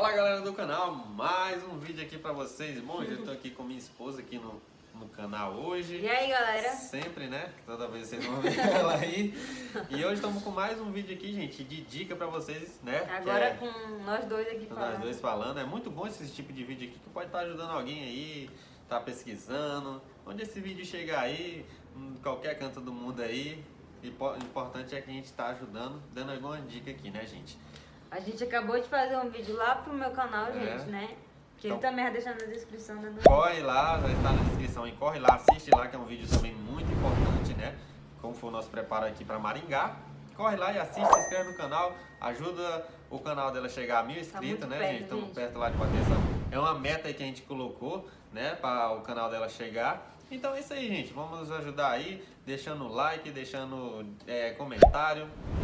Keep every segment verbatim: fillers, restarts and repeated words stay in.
Fala galera do canal, mais um vídeo aqui pra vocês. Bom, eu tô aqui com minha esposa aqui no, no canal hoje. E aí galera? Sempre, né? Toda vez vocês vão ver ela aí. E hoje estamos com mais um vídeo aqui, gente, de dica pra vocês, né? Agora é, com nós dois aqui com falando. nós dois falando. É muito bom esse tipo de vídeo aqui que pode estar ajudando alguém aí, tá pesquisando. Onde esse vídeo chegar aí, em qualquer canto do mundo aí, o importante é que a gente tá ajudando, dando alguma dica aqui, né, gente? A gente acabou de fazer um vídeo lá pro meu canal, É. gente, né? Que Então, ele também vai deixar na descrição, né? Corre lá, já está na descrição aí, corre lá, assiste lá, que é um vídeo também muito importante, né? Como foi o nosso preparo aqui para Maringá. Corre lá e assiste, se inscreve no canal, ajuda o canal dela a chegar a mil inscritos, tá né, perto, gente? Estamos gente. perto lá de bater essa... É uma meta aí que a gente colocou, né, para o canal dela chegar. Então é isso aí, gente. Vamos nos ajudar aí, deixando like, deixando é, comentário.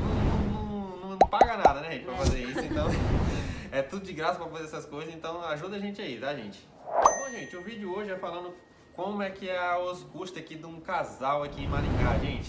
Não paga nada, né, gente, pra fazer isso, então é tudo de graça pra fazer essas coisas, então ajuda a gente aí, tá, gente? Bom, gente, o vídeo hoje é falando como é que é os custos aqui de um casal aqui em Maringá, gente.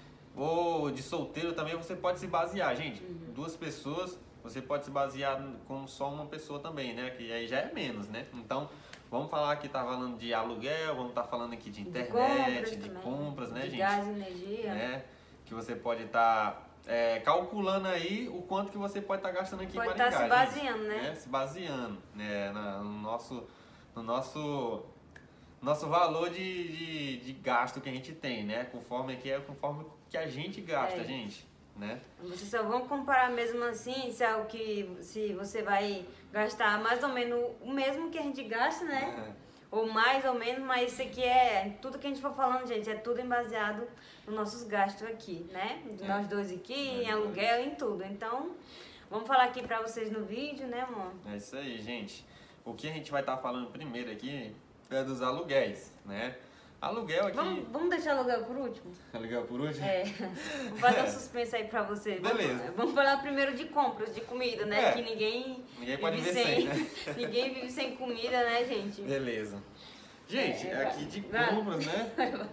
Ou de solteiro também você pode se basear, gente. Uhum. Duas pessoas, você pode se basear com só uma pessoa também, né, que aí já é menos, né? Então, vamos falar aqui, tá falando de aluguel, vamos estar tá falando aqui de internet, de compras, de compras né, de gente? gás, energia. Né? Que você pode estar... Tá É, calculando aí o quanto que você pode estar tá gastando aqui pode em Maringá. Pode estar tá se baseando, gente, né? né? Se baseando né? Na, no, nosso, no nosso, nosso valor de, de, de gasto que a gente tem, né? Conforme aqui é conforme que a gente gasta, é. gente. Né? Vocês só vão comparar mesmo assim se é o que se você vai gastar mais ou menos o mesmo que a gente gasta, né? É. Ou mais ou menos, mas isso aqui é tudo que a gente for falando, gente, é tudo baseado nos nossos gastos aqui, né? É. Nós dois aqui, é. Em aluguel, em tudo. Então, vamos falar aqui pra vocês no vídeo, né, amor? É isso aí, gente. O que a gente vai estar tá falando primeiro aqui é dos aluguéis, né? Aluguel aqui... Vamos, vamos deixar aluguel por último? Aluguel por último? É. Vou fazer um suspense aí pra vocês. Beleza. Vamos, vamos falar primeiro de compras, de comida, né? É. Que ninguém, ninguém pode vive viver sem, sem, né? Ninguém vive sem comida, né, gente? Beleza. Gente, é, aqui de compras, né?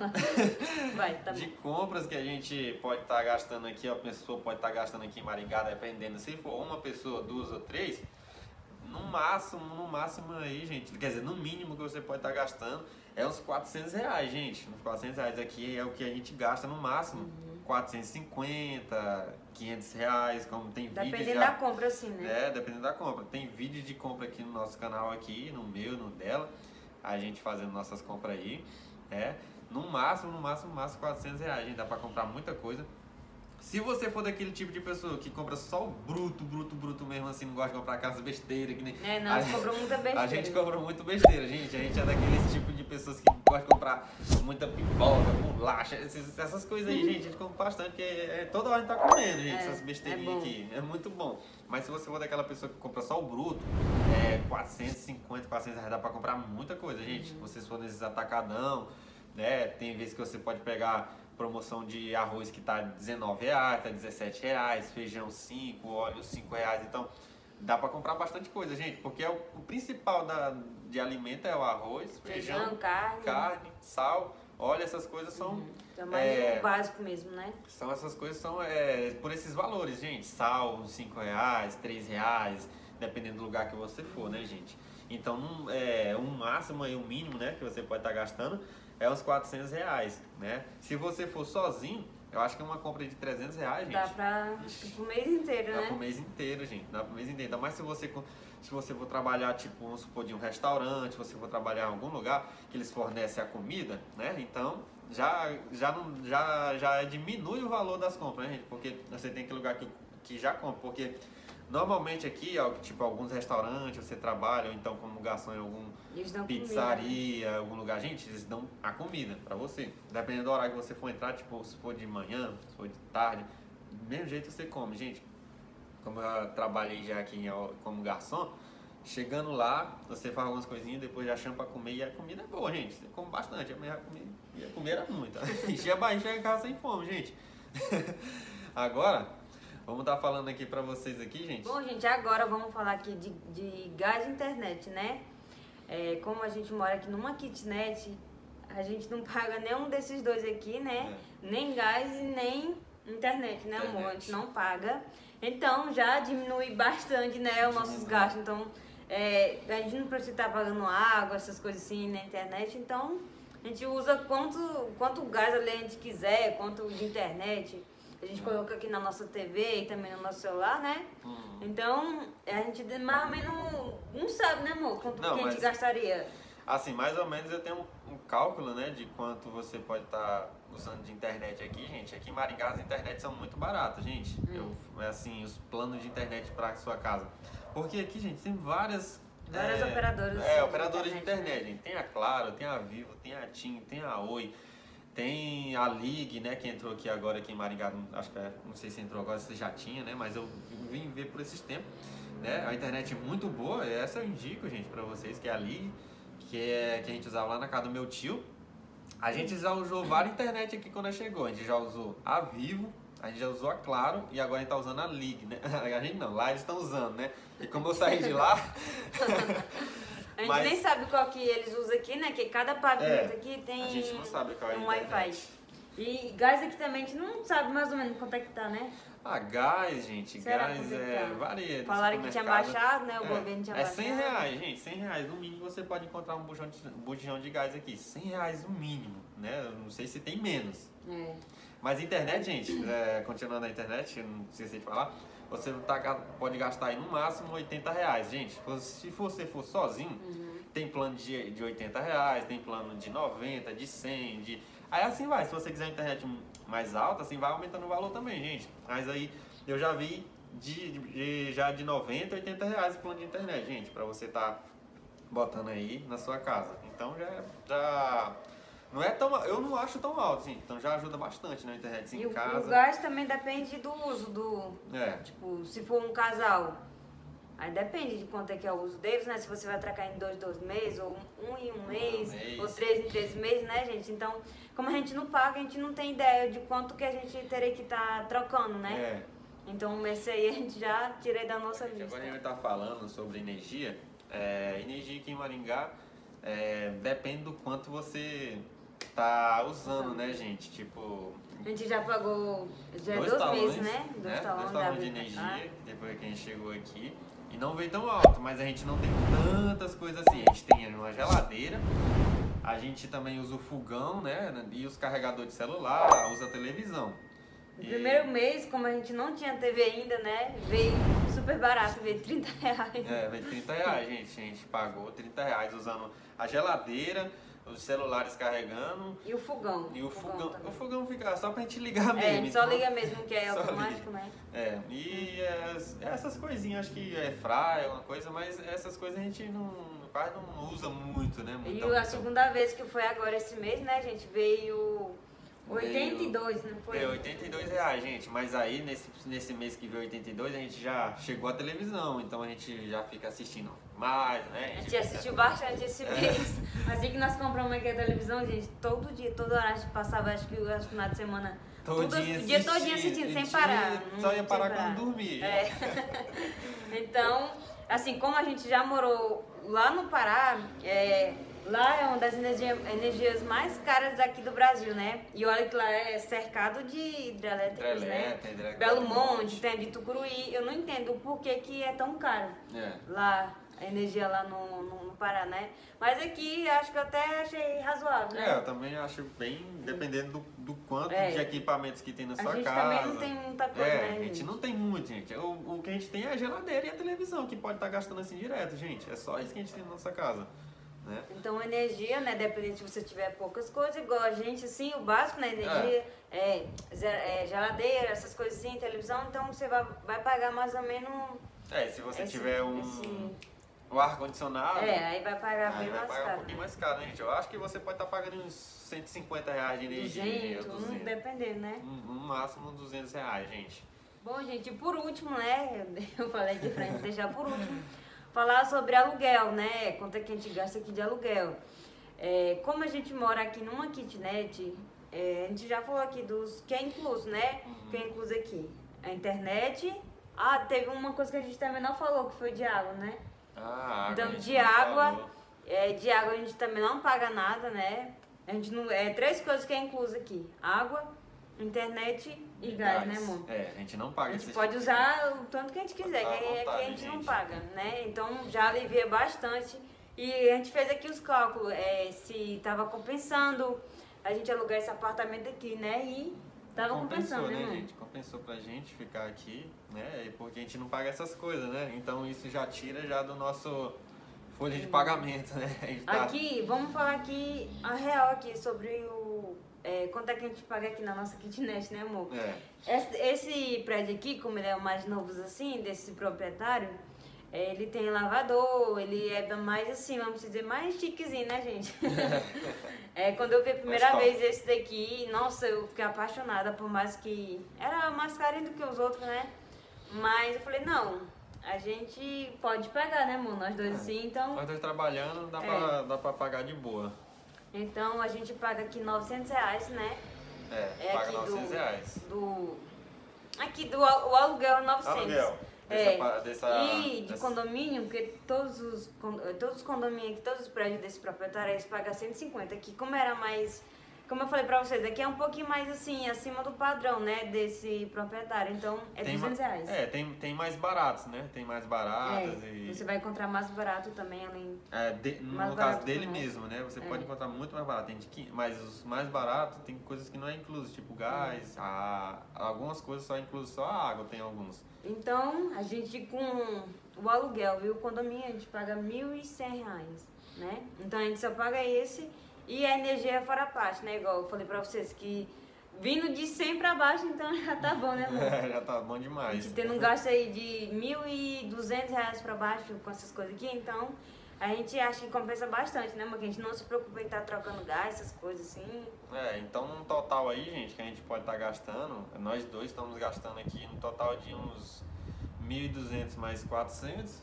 Vai, tá bom. De compras que a gente pode estar tá gastando aqui, a pessoa pode estar tá gastando aqui em Maringá, dependendo, se for uma pessoa, duas ou três, no máximo, no máximo aí, gente, quer dizer, no mínimo que você pode estar tá gastando é uns quatrocentos reais, gente. Uns quatrocentos reais aqui é o que a gente gasta no máximo. Uhum. quatrocentos e cinquenta, quinhentos reais, como tem vídeo. Dependendo já, da compra, assim, né? É, dependendo da compra. Tem vídeo de compra aqui no nosso canal, aqui, no meu, no dela. A gente fazendo nossas compras aí, é, no máximo, no máximo, no máximo quatrocentos reais, gente, dá pra comprar muita coisa. Se você for daquele tipo de pessoa que compra só o bruto, bruto, bruto mesmo, assim, não gosta de comprar aquelas besteiras, que nem... É, não, a gente compra muita besteira. A gente compra muito besteira, gente, a gente é daqueles tipo de pessoas que gosta de comprar muita pipoca, bolacha, essas coisas aí, gente, a gente compra bastante, porque é, toda hora a gente tá comendo, gente, é, essas besteirinhas é aqui, é muito bom. Mas se você for daquela pessoa que compra só o bruto, é quatrocentos e cinquenta, quatrocentos reais dá pra comprar muita coisa, gente. Uhum. Se você for nesses atacadão, né, tem vezes que você pode pegar promoção de arroz que tá dezenove reais, tá dezessete reais, feijão cinco, óleo cinco reais, então dá pra comprar bastante coisa, gente, porque é o, o principal da, de alimento é o arroz, feijão, feijão carne. carne, sal, óleo, essas coisas são... Uhum. É mais é, o básico mesmo, né? São essas coisas, são é, por esses valores, gente. Sal, cinco reais, três reais, dependendo do lugar que você for, né, gente? Então, um, é, um máximo e um mínimo, né, que você pode estar tá gastando é uns quatrocentos reais, né? Se você for sozinho, eu acho que uma compra de trezentos reais, gente... Dá pra pro mês inteiro, dá né? Dá pro mês inteiro, gente. Dá pro mês inteiro. Ainda mais se você... Se você for trabalhar, tipo, vamos supor, de um restaurante, se você for trabalhar em algum lugar que eles fornecem a comida, né? Então, já, já, não, já, já diminui o valor das compras, né, gente? Porque você tem que lugar que, que já compra. Porque normalmente aqui, ó, tipo, alguns restaurantes você trabalha, ou então como garçom em algum pizzaria, comida. Algum lugar, gente, eles dão a comida pra você. Dependendo do horário que você for entrar, tipo, se for de manhã, se for de tarde, do mesmo jeito você come, gente. Como eu trabalhei já aqui como garçom, chegando lá, você faz algumas coisinhas, depois já chama pra comer e a comida é boa, gente. Você come bastante, a comida, e a comida era muita. Encher a barriga e casa sem fome, gente. Agora, vamos estar falando aqui pra vocês aqui, gente. Bom, gente, agora vamos falar aqui de, de gás e internet, né? É, como a gente mora aqui numa kitnet, a gente não paga nenhum desses dois aqui, né? É. Nem gás e nem internet, né, amor? A gente não paga. Então, já diminui bastante, né, os nossos gastos. Então, É, a gente não precisa estar pagando água, essas coisas assim na internet, então a gente usa quanto, quanto gás ali a gente quiser, quanto de internet. A gente coloca aqui na nossa T V e também no nosso celular, né? Uhum. Então, a gente mais ou menos não sabe, né, amor? Quanto não, que a gente gastaria. Assim, mais ou menos eu tenho um, um cálculo, né, de quanto você pode estar tá usando de internet aqui, gente. Aqui em Maringá as internet são muito baratas, gente. Hum. Eu, assim, os planos de internet para sua casa. Porque aqui, gente, tem várias... Várias é, operadoras. É, operadoras de internet, de internet, gente. Tem a Claro, tem a Vivo, tem a TIM, tem a Oi. Tem a Ligue, né, que entrou aqui agora aqui em Maringá, acho que é, não sei se entrou agora, se já tinha, né, mas eu vim ver por esses tempos, né, a internet muito boa, essa eu indico, gente, pra vocês, que é a Ligue, que, é, que a gente usava lá na casa do meu tio. A gente já usou várias internet aqui quando chegou, a gente já usou a Vivo, a gente já usou a Claro e agora a gente tá usando a Ligue, né, a gente não, lá eles estão usando, né, e como eu saí de lá... A gente Mas, nem sabe qual que eles usam aqui, né? Que cada pavimento é, aqui tem a gente não sabe qual é um Wi-Fi. E gás aqui também a gente não sabe mais ou menos quanto é que tá, né? Ah, gás, gente, Será gás é tá? varia. Falaram que tinha baixado, né? O é, governo tinha é baixado. É cem reais, gente, cem reais. No mínimo você pode encontrar um bujão de, bujão de gás aqui. cem reais no mínimo, né? Eu não sei se tem menos. É. Mas internet, gente, é, continuando a internet, eu não esqueci de falar, você tá, pode gastar aí no máximo oitenta reais, gente. Se você for sozinho, uhum. tem plano de, de oitenta reais, tem plano de noventa, de cem, de... Aí assim vai, se você quiser internet mais alta, assim vai aumentando o valor também, gente. Mas aí eu já vi de, de, já de noventa, oitenta reais o plano de internet, gente, pra você tá botando aí na sua casa. Então já... já não é tão, eu não acho tão alto, assim, então já ajuda bastante na internet assim, e em casa. O gás também depende do uso do... É. Tipo, se for um casal, aí depende de quanto é que é o uso deles, né? Se você vai trocar em dois, dois meses, ou um em um mês, um mês, ou três em três meses, né, gente? Então, como a gente não paga, a gente não tem ideia de quanto que a gente teria que estar tá trocando, né? É. Então, esse aí a gente já tirei da nossa lista. Agora a gente tá falando sobre energia. É, energia aqui em Maringá é, depende do quanto você tá usando, né, gente? Tipo... A gente já pagou, já dois, dois talões, meses, né? Dois né? talões, dois talões de vida. energia, Ah. depois que a gente chegou aqui. E não veio tão alto, mas a gente não tem tantas coisas assim. A gente tem uma geladeira, a gente também usa o fogão, né? E os carregadores de celular, usa a televisão. No e... primeiro mês, como a gente não tinha T V ainda, né? Veio super barato, veio trinta reais. É, veio trinta reais, gente. A gente pagou trinta reais usando a geladeira, os celulares carregando. E o fogão. E o fogão. fogão o fogão fica só pra gente ligar mesmo. É, a gente só liga mesmo, que é só automático, liga. né? É, e as, essas coisinhas, acho que é fry, uma coisa, mas essas coisas a gente não, quase não usa muito, né? Muito, e a muito. segunda vez que foi agora esse mês, né, gente, veio oitenta e dois, veio, não foi? É, oitenta e dois reais, gente. Mas aí, nesse, nesse mês que veio oitenta e dois, a gente já chegou à televisão, então a gente já fica assistindo mais, né? A gente, a gente assistiu bastante esse mês. É. Assim que nós compramos aqui a televisão, gente, todo dia, toda hora a gente passava, acho que o final de semana, todo tudo, dia o dia todo dia assistindo, sem parar. Só ia parar quando dormir. É. Então, assim, como a gente já morou lá no Pará, é, lá é uma das energia, energias mais caras daqui do Brasil, né? E olha que lá é cercado de hidrelétricas, né? Belo Monte, tem de Tucuruí. Eu não entendo por que que é tão caro é. lá, a energia lá no, no, no Pará, né? Mas aqui acho que eu até achei razoável, né? É, eu também acho bem, dependendo do, do quanto é. de equipamentos que tem na sua casa. A gente casa. também não tem muita coisa, é, né, a gente? gente? não tem muito, gente. O, o que a gente tem é a geladeira e a televisão, que pode estar gastando assim direto, gente. É só isso que a gente tem na nossa casa. Né? Então, energia, né? Dependendo se você tiver poucas coisas, igual a gente, assim, o básico na energia é, é, é geladeira, essas coisas assim, televisão, então você vai, vai pagar mais ou menos... É, se você esse, tiver um... Esse... o ar-condicionado... É, aí vai pagar aí bem vai mais pagar caro. um pouquinho mais caro, né, gente? Eu acho que você pode estar pagando uns cento e cinquenta reais de energia. duzentos, duzentos. Dependendo, né? No máximo duzentos reais, gente. Bom, gente, por último, né? Eu falei de frente, deixar por último, falar sobre aluguel, né? Quanto é que a gente gasta aqui de aluguel. É, como a gente mora aqui numa kitnet, é, a gente já falou aqui dos que é incluso, né? Uhum. Que é incluso aqui. A internet. Ah, teve uma coisa que a gente também não falou, que foi de água, né? Ah, água. Então, de água, é, de água a gente também não paga nada, né? A gente não, é três coisas que é incluso aqui: água, internet e, E gás, gás. né, amor? É, a gente não paga A gente esse pode tipo. usar o tanto que a gente quiser, Pode que, usar à é que a vontade, gente não gente. paga, né? Então já alivia bastante. E a gente fez aqui os cálculos, é, se tava compensando a gente alugar esse apartamento aqui, né? E tava Compensou, compensando, né, né, amor? gente? Compensou pra gente ficar aqui, né? Porque a gente não paga essas coisas, né? Então isso já tira já do nosso folha de pagamento, né? A gente tá- Aqui, vamos falar aqui a real aqui sobre o é, quanto é que a gente paga aqui na nossa kitnet, né, amor? É. Esse, esse prédio aqui, como ele é o mais novo assim, desse proprietário, é, ele tem lavador, ele é mais assim, vamos dizer, mais chiquezinho, né, gente? É, quando eu vi a primeira top. vez esse daqui, nossa, eu fiquei apaixonada, por mais que era mais carinho do que os outros, né? Mas eu falei, não, a gente pode pegar, né, amor? Nós dois assim, então... Nós dois trabalhando, dá, É. pra, dá pra pagar de boa. Então a gente paga aqui novecentos reais, né? É, É paga aqui novecentos do- reais. Do... Aqui, do al- o aluguel é novecentos. Aluguel. É, Dessa, pa- dessa, e de dessa- condomínio, porque todos os, con- todos os condomínios aqui, todos os prédios desse proprietário, eles pagam cento e cinquenta. Aqui, como era mais, como eu falei pra vocês, aqui é um pouquinho mais assim, acima do padrão, né, desse proprietário. Então, é tem duzentos ma- reais. É, tem, tem mais baratos, né? Tem mais baratas É, e... você vai encontrar mais barato também, além... É, de- no Mais caso barato dele também. mesmo, né? Você É. pode encontrar muito mais barato. Tem de quin- mas os mais baratos tem coisas que não é incluso, tipo gás, a, algumas coisas só é incluso só a água, tem alguns. Então, a gente com o aluguel e o condomínio, a gente paga mil e cem reais, né? Então, a gente só paga esse e a energia é fora a parte, né? Igual eu falei pra vocês, que vindo de cem pra baixo, então já tá bom, né, amor? Já tá bom A demais. gente tendo um gasto aí de mil e duzentos reais pra baixo com essas coisas aqui, então a gente acha que compensa bastante, né, amor? Que a gente não se preocupa em estar trocando gás, essas coisas assim. É, então no total aí, gente, que a gente pode estar gastando, nós dois estamos gastando aqui no total de uns mil e duzentos mais quatrocentos.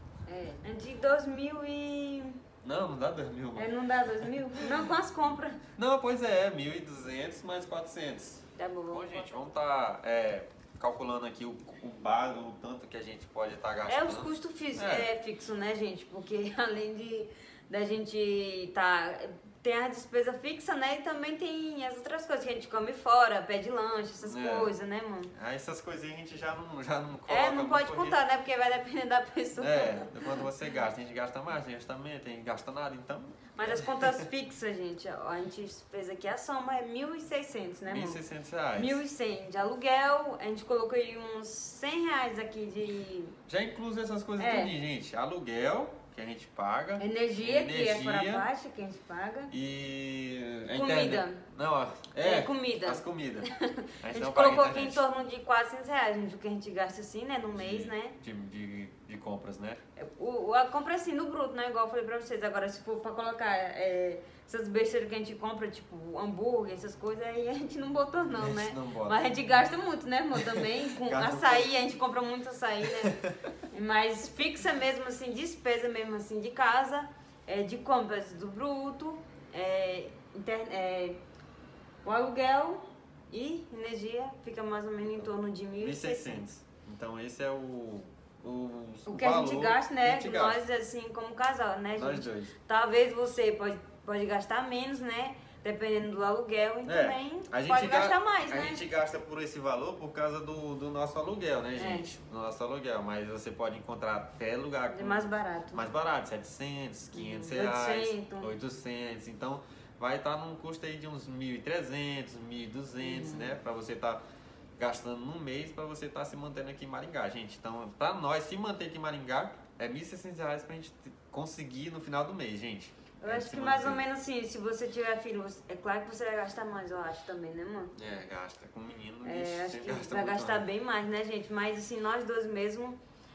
É, é de dois mil e... Não, não dá dois mil. É, não dá dois mil? Não, com as compras. Não, pois é, mil e duzentos mais quatrocentos. Tá bom, Bom, vamos gente, botar. vamos estar calculando aqui o, o básico, o tanto que a gente pode estar É gastando. os custos fixos, É. é. fixo, né, gente? Porque além de da gente tá tem a despesa fixa, né? E também tem as outras coisas que a gente come fora, pede lanche, essas É. coisas, né, mano? Aí essas coisinhas a gente já não, já não coloca. É, não muito pode porque- contar, né? Porque vai depender da pessoa. É, quando você gasta, a gente gasta mais, tem gasta menos, tem gasta nada, então Mas as contas fixas, gente, ó, a gente fez aqui a soma, é mil e seiscentos, né, mil e mano? seiscentos reais. mil e cem de aluguel, a gente colocou aí uns cem reais aqui de Já incluso essas coisas É. tudinho, gente. Aluguel, que a gente paga. energia, que é fora Energia. baixa, que a gente paga. E. a Comida. internet. Não, ó, É, é. comida. As comidas. A gente não paga colocou aqui em internet. torno de quatrocentos reais, gente, o que a gente gasta assim, né, no mês, de, né? De, de, de compras, né? O, o- a compra assim no bruto, né? Igual eu falei pra vocês. Agora, se for pra colocar é, essas besteiras que a gente compra, tipo hambúrguer, essas coisas, aí a gente não botou não, A gente né? não bota. Mas a gente gasta muito, né, amor? Também. Com Gasta açaí, a gente compra muito açaí, né? Mas fixa mesmo, assim, despesa mesmo, assim, de casa, é, de compras do bruto, é, inter- é, o aluguel e energia fica mais ou menos em torno de mil mil e e seiscentos. seiscentos. Então esse é o. O, O que a gente valor gasta, que né? a gente gasta. Nós, assim, como casal, né, Nós gente? dois. Talvez você pode, pode gastar menos, né? Dependendo do aluguel, e É, também a gente pode ga- gastar mais, A né? gente gasta por esse valor por causa do, do nosso aluguel, né, É. gente? Do nosso aluguel. Mas você pode encontrar até lugar É com mais barato. mais barato, setecentos, quinhentos Uhum, reais, oitocentos. oitocentos. Então vai estar num custo aí de uns mil e trezentos, mil e duzentos, Uhum. né? Pra você estar gastando no mês, pra você estar se mantendo aqui em Maringá, gente. Então, pra nós se manter aqui em Maringá, é mil e seiscentos reais pra gente t- conseguir no final do mês, gente. Eu É, acho se que mais ou manter. menos assim, se você tiver filho, você- é claro que você vai gastar mais, eu acho também, né, mano? É, gasta com menino, É, bicho, acho você que gasta vai muito gastar mais. bem mais, né, gente? Mas assim, nós dois mesmo,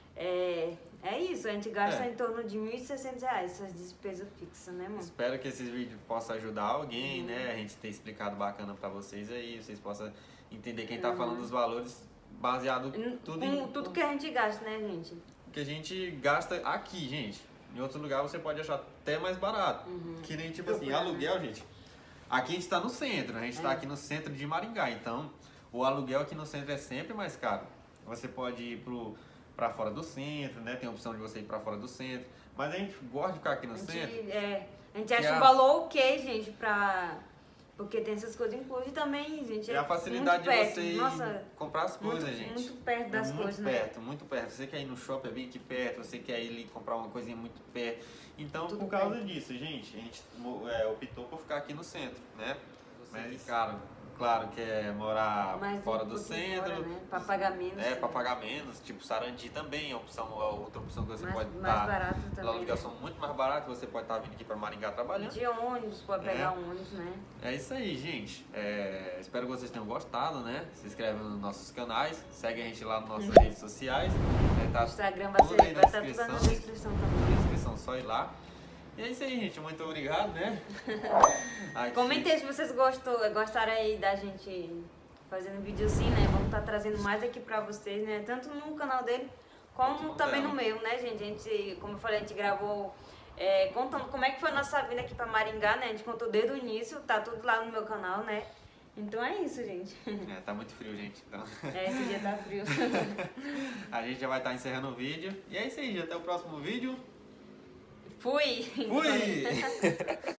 é, é isso, a gente gasta É. em torno de mil e seiscentos reais, essas despesas fixas, né, mano? Espero que esses vídeos possam ajudar alguém, Uhum. né? A gente ter explicado bacana pra vocês aí, vocês possam entender quem tá Uhum. falando dos valores baseado tudo Com em tudo que a gente gasta, né, gente? que a gente gasta aqui, gente. Em outro lugar você pode achar até mais barato. Uhum. Que nem tipo assim, Procura, né? aluguel, gente. Aqui a gente tá no centro, a gente tá É. aqui no centro de Maringá, então o aluguel aqui no centro é sempre mais caro. Você pode ir pro, pra fora do centro, né? Tem a opção de você ir pra fora do centro. Mas a gente gosta de ficar aqui no A centro. gente, é, a gente Que acha a- um valor ok, gente, pra, Porque tem essas coisas inclusas e também, gente, E é a facilidade muito de perto. você ir Nossa, comprar as coisas, muito, gente. muito perto das é muito coisas, perto, né? muito perto. Você quer ir no shopping, é bem aqui perto. Você quer ir ali comprar uma coisinha muito perto. Então, Tudo por causa perto. disso, gente, a gente é, optou por ficar aqui no centro, né? Você Mas, disse. claro, claro que é morar Mas fora um do pouquinho centro. fora, né? Pra pagar menos. É, pra pagar menos. Tipo, Sarandi também é opção, é outra opção que você mais, pode mais estar. barato Uma também. alugação muito mais barata, você pode estar vindo aqui para Maringá trabalhando. De ônibus, pode É. pegar um ônibus, né? É isso aí, gente. É, espero que vocês tenham gostado, né? Se inscreve nos nossos canais, segue a gente lá nas nossas redes sociais. É, tá O Instagram vai, tudo ser, aí vai na estar tudo na descrição. descrição Na também. descrição, só ir lá. E é isso aí, gente. Muito obrigado, né? Aqui. Comentem se vocês gostou, gostaram aí da gente fazendo vídeo assim, né? Vamos estar trazendo mais aqui pra vocês, né? Tanto no canal dele, como Quanto no também dela. no meu, né, gente? A gente, como eu falei, a gente gravou é, contando como é que foi a nossa vinda aqui pra Maringá, né? A gente contou desde o início, tá tudo lá no meu canal, né? Então é isso, gente. É, tá muito frio, gente. Então, É, esse dia tá frio. a gente já vai estar encerrando o vídeo. E é isso aí, gente. Até o próximo vídeo. Fui! Fui!